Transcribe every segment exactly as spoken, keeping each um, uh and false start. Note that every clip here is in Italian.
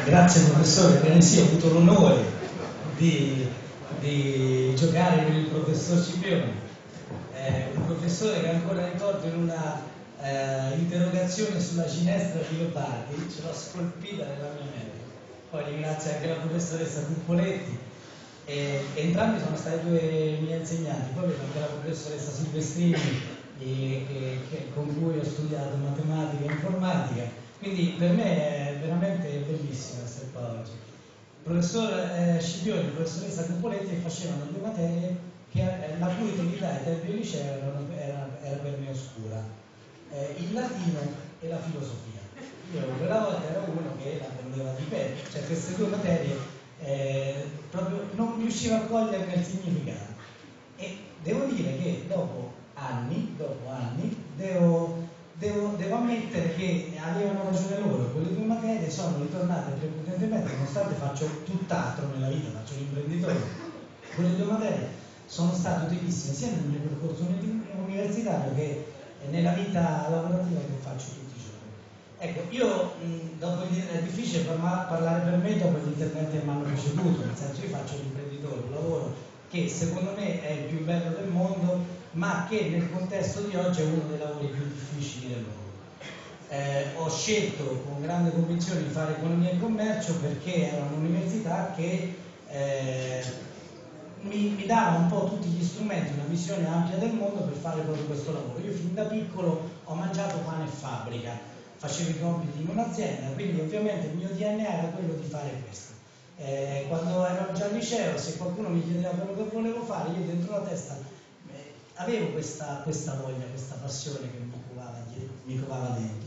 Grazie professore, bene sì, ho avuto l'onore di, di giocare con il professor Scipioni, eh, un professore che ancora ricordo in una eh, interrogazione sulla ginestra di Leopardi, ce l'ho scolpita nella mia mente. Poi ringrazio anche la professoressa Cuppoletti, eh, entrambi sono stati due miei insegnanti, poi vedo anche la professoressa Silvestrini eh, che, che, con cui ho studiato matematica e informatica. Quindi per me è veramente bellissimo essere qua oggi. Il professor eh, Scipioni e la professoressa Cuppoletti facevano due materie che, eh, la cui utilità ai tempi del liceo era, era, era per me oscura, eh, il latino e la filosofia. Io quella volta ero uno che la prendeva di petto, cioè queste due materie eh, proprio non riuscivo a coglierne il significato. E devo dire che dopo anni, dopo anni, devo Devo, devo ammettere che avevano ragione loro, quelle due materie sono ritornate prepotentemente, nonostante faccio tutt'altro nella vita, faccio l'imprenditore, quelle due materie sono state utilissime sia nel mio percorso universitario che nella vita lavorativa che faccio tutti i giorni. Ecco, io mh, dopo il, è difficile parlare per me dopo gli interventi che mi hanno preceduto, nel senso io faccio l'imprenditore, un lavoro che secondo me è il più bello del mondo, ma che nel contesto di oggi è uno dei lavori più difficili del mondo. Eh, ho scelto con grande convinzione di fare economia e commercio perché era un'università che eh, mi, mi dava un po' tutti gli strumenti, una visione ampia del mondo per fare proprio questo lavoro. Io fin da piccolo ho mangiato pane e fabbrica, facevo i compiti in un'azienda, quindi ovviamente il mio D N A era quello di fare questo. Eh, quando ero già al liceo, se qualcuno mi chiedeva quello che volevo fare, io dentro la testa eh, avevo questa, questa voglia, questa passione che mi covava, mi covava dentro.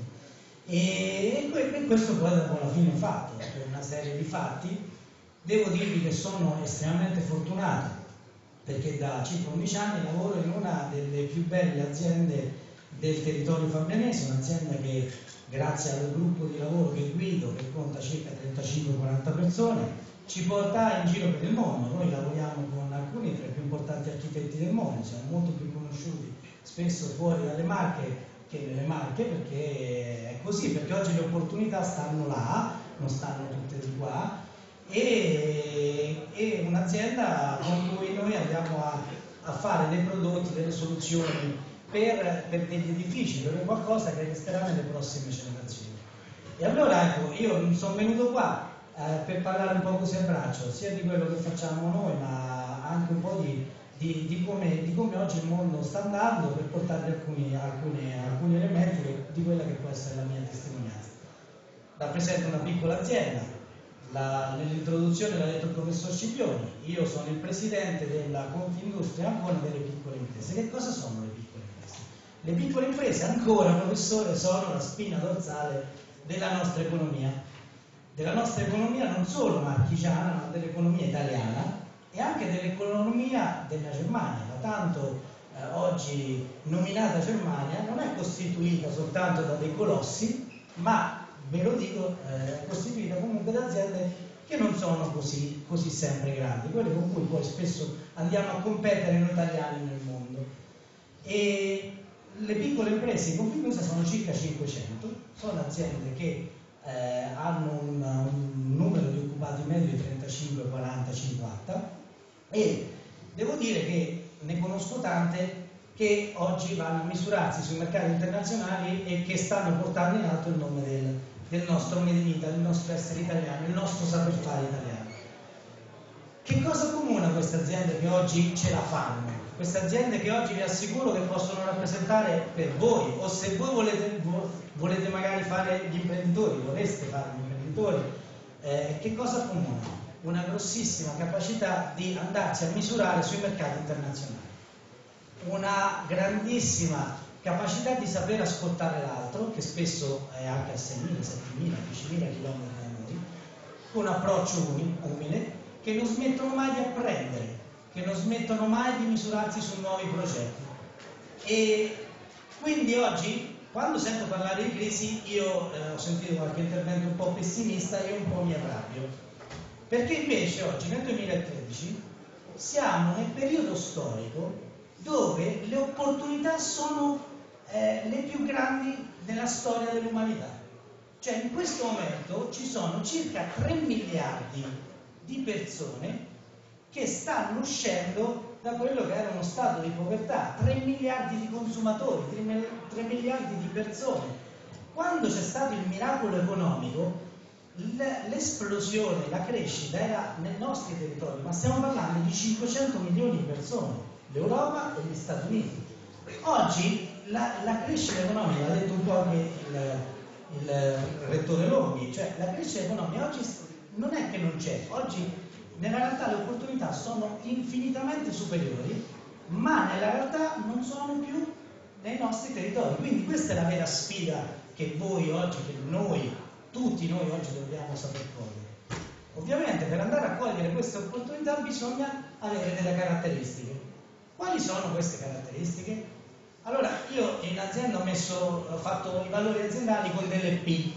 E, e questo poi dopo alla fine ho fatto, per una serie di fatti. Devo dirvi che sono estremamente fortunato, perché da circa undici anni lavoro in una delle più belle aziende del territorio fabrianese, un'azienda che grazie al gruppo di lavoro che guido, che conta circa trentacinque quaranta persone, ci porta in giro per il mondo. Noi lavoriamo con alcuni tra i più importanti architetti del mondo, siamo molto più conosciuti spesso fuori dalle Marche che nelle Marche, perché è così, perché oggi le opportunità stanno là, non stanno tutte di qua, e, e un'azienda con cui noi andiamo a, a fare dei prodotti, delle soluzioni per, per degli edifici, per qualcosa che resterà nelle prossime generazioni. E allora ecco, io sono venuto qua eh, per parlare un po' così a braccio, sia di quello che facciamo noi, ma anche un po' di, di, di, come, di come oggi il mondo sta andando, per portarvi alcuni, alcuni, alcuni elementi di quella che può essere la mia testimonianza. Rappresento una piccola azienda. Nell'introduzione l'ha detto il professor Scipioni, io sono il presidente della Confindustria Ancona delle piccole imprese. Che cosa sono le piccole imprese? Le piccole imprese ancora, professore, sono la spina dorsale della nostra economia, della nostra economia non solo marchigiana, ma dell'economia italiana e anche dell'economia della Germania. Da tanto eh, oggi nominata Germania non è costituita soltanto da dei colossi, ma ve lo dico, è eh, costituita comunque da aziende che non sono così, così sempre grandi, quelle con cui poi spesso andiamo a competere noi italiani nel mondo. E le piccole imprese in Confindustria sono circa cinquecento, sono aziende che eh, hanno un, un numero di occupati medio di trentacinque, quaranta, cinquanta e devo dire che ne conosco tante che oggi vanno a misurarsi sui mercati internazionali e che stanno portando in alto il nome del, del nostro Made in Italy, del nostro essere italiano, il nostro saper fare italiano. Che cosa comuna queste aziende che oggi ce la fanno? Queste aziende che oggi vi assicuro che possono rappresentare per voi, o se voi volete, volete magari fare gli imprenditori, vorreste fare gli imprenditori, eh, che cosa comuna? Una grossissima capacità di andarsi a misurare sui mercati internazionali, una grandissima capacità di saper ascoltare l'altro, che spesso è anche a seimila, settimila, diecimila chilometri da noi, con un approccio umile, che non smettono mai di apprendere, che non smettono mai di misurarsi su nuovi progetti. E quindi oggi, quando sento parlare di crisi, io eh, ho sentito qualche intervento un po' pessimista e un po' mi arrabbio, perché invece oggi, nel duemilatredici, siamo nel periodo storico dove le opportunità sono eh, le più grandi della storia dell'umanità. Cioè in questo momento ci sono circa tre miliardi di persone che stanno uscendo da quello che era uno stato di povertà, tre miliardi di consumatori, tre miliardi di persone. Quando c'è stato il miracolo economico, l'esplosione, la crescita era nei nostri territori, ma stiamo parlando di cinquecento milioni di persone, l'Europa e gli Stati Uniti. Oggi la, la crescita economica, l'ha detto un po' anche il, il rettore Longhi, cioè la crescita economica oggi non è che non c'è, oggi nella realtà le opportunità sono infinitamente superiori, ma nella realtà non sono più nei nostri territori. Quindi questa è la vera sfida che voi oggi, che noi, tutti noi oggi dobbiamo saper cogliere. Ovviamente per andare a cogliere queste opportunità bisogna avere delle caratteristiche. Quali sono queste caratteristiche? Allora, io in azienda ho, messo, ho fatto i valori aziendali con delle P.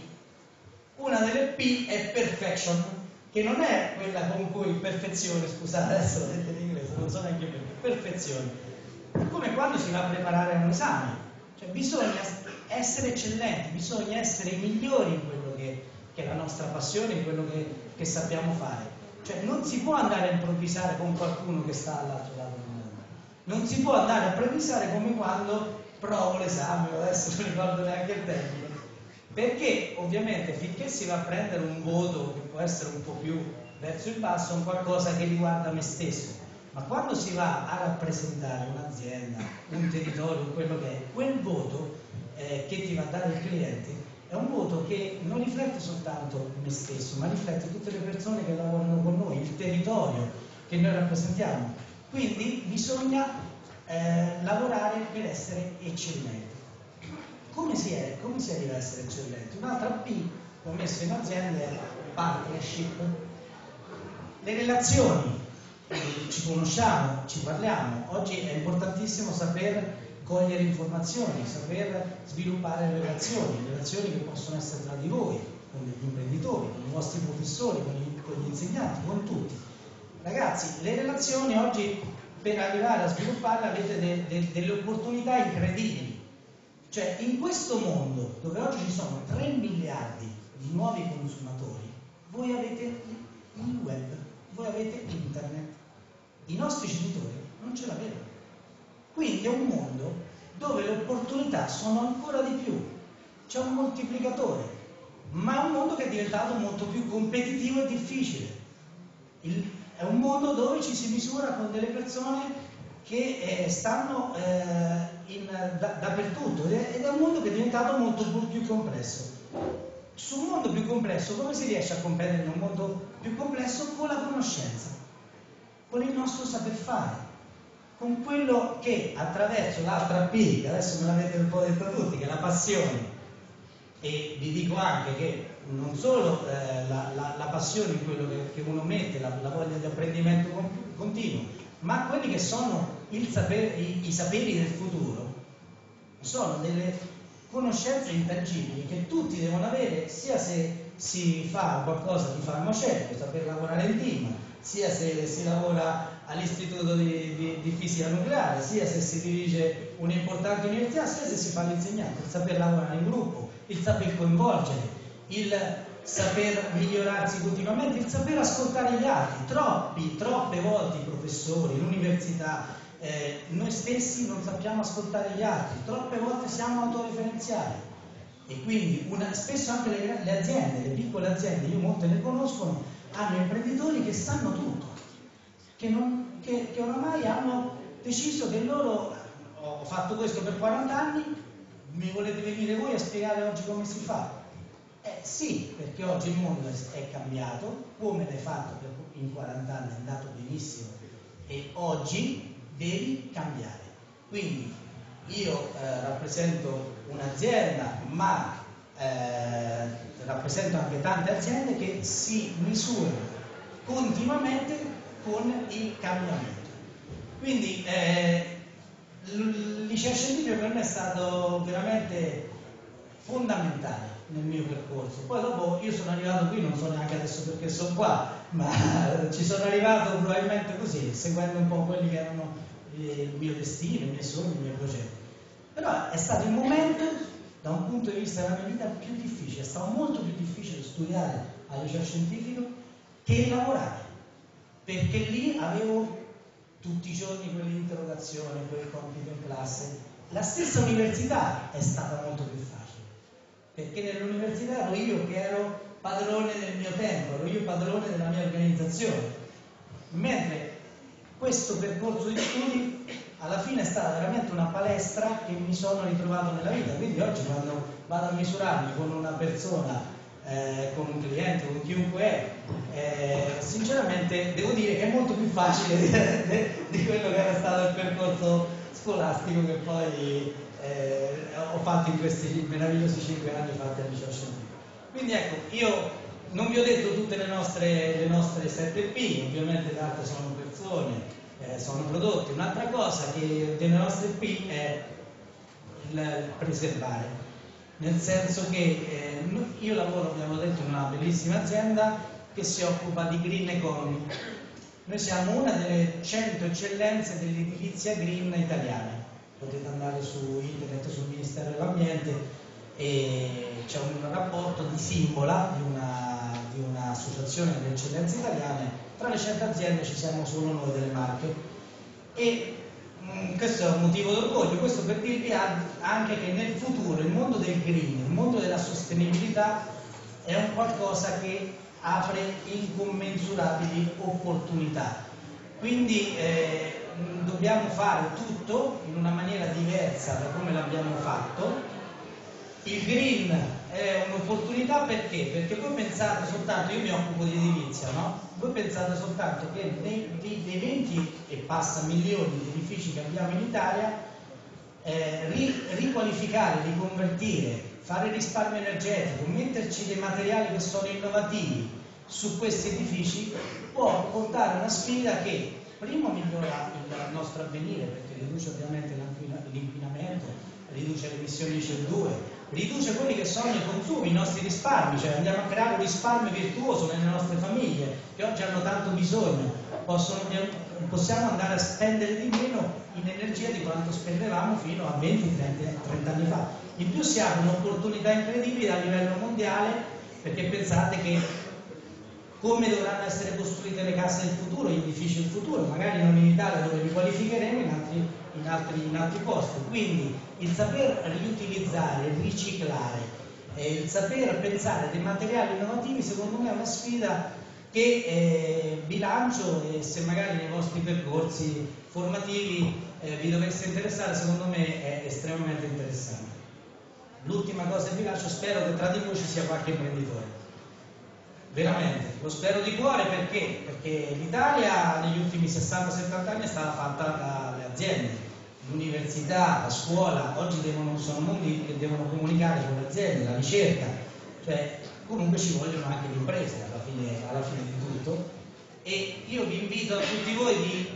Una delle P è perfection, che non è quella con cui perfezione, scusate, adesso lo dite in inglese, non so neanche perché, perfezione. Come quando si va a preparare un esame, cioè bisogna essere eccellenti, bisogna essere i migliori in quello che, che è la nostra passione, in quello che, che sappiamo fare. Cioè non si può andare a improvvisare con qualcuno che sta all'altro lato del mondo. Non si può andare a improvvisare come quando provo l'esame, adesso non ricordo neanche il termine. Perché ovviamente finché si va a prendere un voto che può essere un po' più verso il basso, è un qualcosa che riguarda me stesso, ma quando si va a rappresentare un'azienda, un territorio, quello che è, quel voto eh, che ti va a dare il cliente è un voto che non riflette soltanto me stesso, ma riflette tutte le persone che lavorano con noi, il territorio che noi rappresentiamo. Quindi bisogna eh, lavorare per essere eccellenti. Come si, è, come si arriva a essere eccellenti? Un'altra P che ho messo in azienda è partnership. Le relazioni, ci conosciamo, ci parliamo. Oggi è importantissimo saper cogliere informazioni, saper sviluppare relazioni, relazioni che possono essere tra di voi, con gli imprenditori, con i vostri professori, con gli, con gli insegnanti, con tutti. Ragazzi, le relazioni oggi, per arrivare a svilupparle, avete de, de, delle opportunità incredibili. Cioè, in questo mondo, dove oggi ci sono tre miliardi di nuovi consumatori, voi avete il web, voi avete internet. I nostri genitori non ce l'avevano. Quindi è un mondo dove le opportunità sono ancora di più. C'è un moltiplicatore, ma è un mondo che è diventato molto più competitivo e difficile. Il, è un mondo dove ci si misura con delle persone che eh, stanno eh, in, da, dappertutto, ed è un mondo che è diventato molto più complesso. Su un mondo più complesso come si riesce a competere in un mondo più complesso? Con la conoscenza, con il nostro saper fare, con quello che attraverso l'altra P, che adesso me l'avete un po' detto tutti, che è la passione. E vi dico anche che non solo eh, la, la, la passione in quello che, che uno mette, la, la voglia di apprendimento continuo, ma quelli che sono il sapere, i, i saperi del futuro sono delle conoscenze intangibili che tutti devono avere, sia se si fa qualcosa di farmaceutico, saper lavorare in team, sia se si lavora all'istituto di, di, di fisica nucleare, sia se si dirige un'importante università, sia se si fa l'insegnante, il saper lavorare in gruppo, il saper coinvolgere, il saper migliorarsi continuamente, il saper ascoltare gli altri. Troppi, troppe volte i professori, l'università, eh, noi stessi non sappiamo ascoltare gli altri, troppe volte siamo autoreferenziali e quindi una, spesso anche le, le aziende, le piccole aziende, io molte le conoscono, hanno imprenditori che sanno tutto, che, non, che, che oramai hanno deciso che loro, ho fatto questo per quaranta anni, mi volete venire voi a spiegare oggi come si fa? Eh sì, perché oggi il mondo è cambiato, come l'hai fatto per, in quaranta anni è andato benissimo e oggi devi cambiare. Quindi io eh, rappresento un'azienda, ma eh, rappresento anche tante aziende che si misurano continuamente con il cambiamento. Quindi eh, il liceo scientifico per me è stato veramente fondamentale nel mio percorso. Poi dopo io sono arrivato qui, non so neanche adesso perché sono qua, ma ci sono arrivato probabilmente così, seguendo un po' quelli che erano il mio destino, i miei sogni, i miei progetti. Però è stato il momento da un punto di vista della mia vita più difficile, è stato molto più difficile studiare al liceo scientifico che lavorare, perché lì avevo tutti i giorni quell'interrogazione, quel compito in classe. La stessa università è stata molto più facile, perché nell'università ero io che ero padrone del mio tempo, ero io padrone della mia organizzazione, mentre questo percorso di studi alla fine è stata veramente una palestra che mi sono ritrovato nella vita. Quindi oggi quando vado a misurarmi con una persona, eh, con un cliente, con chiunque è, eh, sinceramente devo dire che è molto più facile di, di, di quello che era stato il percorso scolastico che poi eh, ho fatto in questi meravigliosi cinque anni fatti al liceo scientifico. Quindi ecco, io non vi ho detto tutte le nostre, le nostre sette P, ovviamente le altre sono persone, eh, sono prodotti. Un'altra cosa che delle nostre P è il preservare, nel senso che eh, io lavoro, abbiamo detto, in una bellissima azienda che si occupa di green economy. Noi siamo una delle cento eccellenze dell'edilizia green italiane. Potete andare su internet, sul Ministero dell'Ambiente, e c'è un rapporto di Simbola, di, una, di un'associazione delle eccellenze italiane. Tra le cento aziende ci siamo solo noi delle Marche, e mh, questo è un motivo d'orgoglio. Questo per dirvi anche che nel futuro il mondo del green, il mondo della sostenibilità è un qualcosa che apre incommensurabili opportunità. Quindi eh, dobbiamo fare tutto in una maniera diversa da come l'abbiamo fatto. Il green è un'opportunità perché? Perché voi pensate soltanto, io mi occupo di edilizia, no? Voi pensate soltanto che dei, dei, dei venti e passa milioni di edifici che abbiamo in Italia, eh, ri, riqualificare, riconvertire, fare risparmio energetico, metterci dei materiali che sono innovativi su questi edifici può portare una sfida che primo migliora il nostro avvenire, perché riduce ovviamente l'inquinamento, riduce le emissioni di C O due, riduce quelli che sono i consumi, i nostri risparmi, cioè andiamo a creare un risparmio virtuoso nelle nostre famiglie che oggi hanno tanto bisogno. Possono, possiamo andare a spendere di meno in energia di quanto spendevamo fino a venti trenta anni fa. In più si apre un'opportunità incredibile a livello mondiale, perché pensate che come dovranno essere costruite le case del futuro, gli edifici del futuro, magari non in Italia dove li qualificheremo, in altri, in altri, in altri posti. Quindi il saper riutilizzare, riciclare, eh, il saper pensare dei materiali innovativi, secondo me è una sfida che eh, bilancio, e se magari nei vostri percorsi formativi eh, vi dovesse interessare, secondo me è estremamente interessante. L'ultima cosa che vi lascio, spero che tra di voi ci sia qualche imprenditore. Veramente, lo spero di cuore, perché? Perché l'Italia negli ultimi sessanta settanta anni è stata fatta dalle aziende, l'università, la scuola, oggi devono, sono mondi che devono comunicare con le aziende, la ricerca, cioè comunque ci vogliono anche le imprese alla fine, alla fine di tutto, e io vi invito a tutti voi di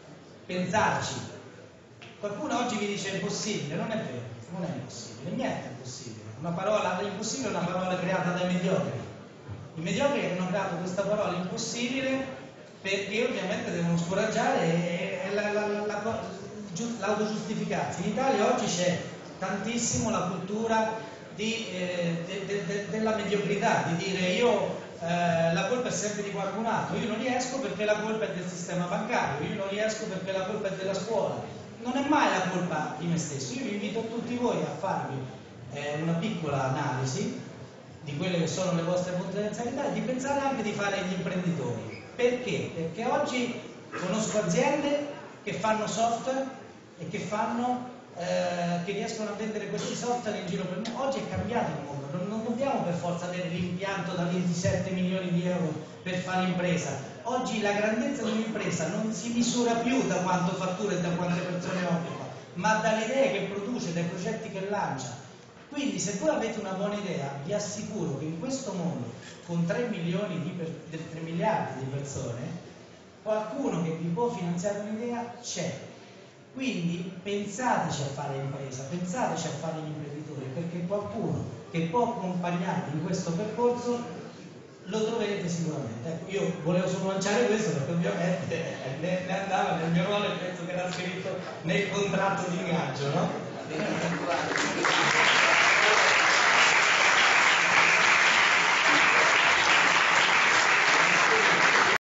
pensarci. Qualcuno oggi vi dice è impossibile, non è vero, non è impossibile, niente è impossibile, una parola, impossibile è una parola creata dai mediocri. I mediocri hanno creato questa parola impossibile perché ovviamente devono scoraggiare e la, la, la, la, l'autogiustificarsi. In Italia oggi c'è tantissimo la cultura di, eh, de, de, de, della mediocrità, di dire io eh, la colpa è sempre di qualcun altro, io non riesco perché la colpa è del sistema bancario, io non riesco perché la colpa è della scuola. Non è mai la colpa di me stesso. Io vi invito a tutti voi a farvi eh, una piccola analisi di quelle che sono le vostre potenzialità e di pensare anche di fare gli imprenditori. Perché? Perché oggi conosco aziende che fanno software e che fanno eh, che riescono a vendere questi software in giro per il mondo. Oggi è cambiato il mondo, non, non dobbiamo per forza avere l'impianto da ventisette milioni di euro per fare impresa. Oggi la grandezza di un'impresa non si misura più da quanto fattura e da quante persone occupa, ma dalle idee che produce, dai progetti che lancia. Quindi se voi avete una buona idea, vi assicuro che in questo mondo, con tre milioni di per, tre miliardi di persone, qualcuno che vi può finanziare un'idea c'è. Quindi pensateci a fare impresa, pensateci a fare gli imprenditori, perché qualcuno che può accompagnarvi in questo percorso lo troverete sicuramente. Ecco, io volevo solo lanciare questo perché ovviamente ne, ne andava nel mio ruolo e penso che era scritto nel contratto di ingaggio, no?